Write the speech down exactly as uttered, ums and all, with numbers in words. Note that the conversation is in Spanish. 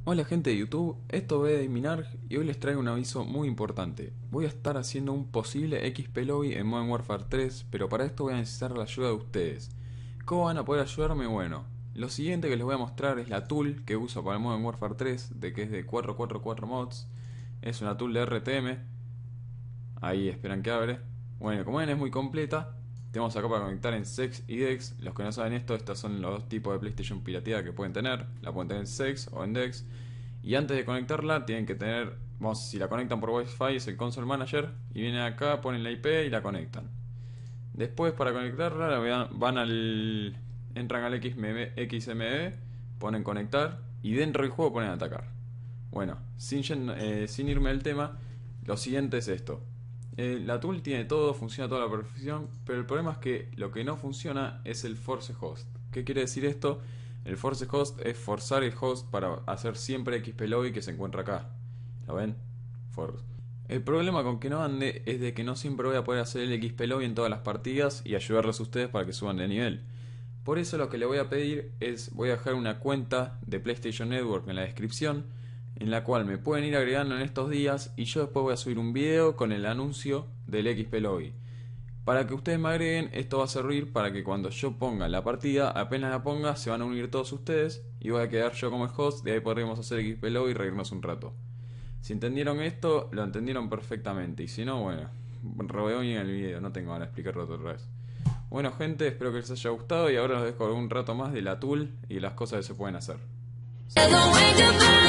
Hola gente de YouTube, esto es de Minarg y hoy les traigo un aviso muy importante. Voy a estar haciendo un posible X P Lobby en Modern Warfare tres, pero para esto voy a necesitar la ayuda de ustedes. ¿Cómo van a poder ayudarme? Bueno, lo siguiente que les voy a mostrar es la tool que uso para el Modern Warfare tres, de que es de cuatrocientos cuarenta y cuatro mods. Es una tool de R T M. Ahí esperan que abre. Bueno, como ven es muy completa. Tenemos acá para conectar en Sex y Dex. Los que no saben esto, estos son los dos tipos de PlayStation pirateada que pueden tener. La pueden tener en Sex o en Dex. Y antes de conectarla tienen que tener, vamos, si la conectan por Wi-Fi es el Console Manager. Y vienen acá, ponen la I P y la conectan. Después para conectarla van al, entran al X M D, ponen conectar y dentro del juego ponen atacar. Bueno, sin, eh, sin irme del tema, lo siguiente es esto. Eh, la tool tiene todo, funciona a toda la perfección, pero el problema es que lo que no funciona es el force host. ¿Qué quiere decir esto? El force host es forzar el host para hacer siempre X P lobby que se encuentra acá. ¿Lo ven? Force. El problema con que no ande es de que no siempre voy a poder hacer el X P lobby en todas las partidas y ayudarles a ustedes para que suban de nivel. Por eso lo que le voy a pedir es, voy a dejar una cuenta de PlayStation Network en la descripción, en la cual me pueden ir agregando en estos días y yo después voy a subir un video con el anuncio del X P Lobby. Para que ustedes me agreguen, esto va a servir para que cuando yo ponga la partida, apenas la ponga, se van a unir todos ustedes y voy a quedar yo como el host, de ahí podremos hacer X P Lobby y reírnos un rato. Si entendieron esto, lo entendieron perfectamente, y si no, bueno, rebobinen el video, no tengo ganas de explicarlo otra vez. Bueno gente, espero que les haya gustado y ahora los dejo un rato más de la tool y las cosas que se pueden hacer.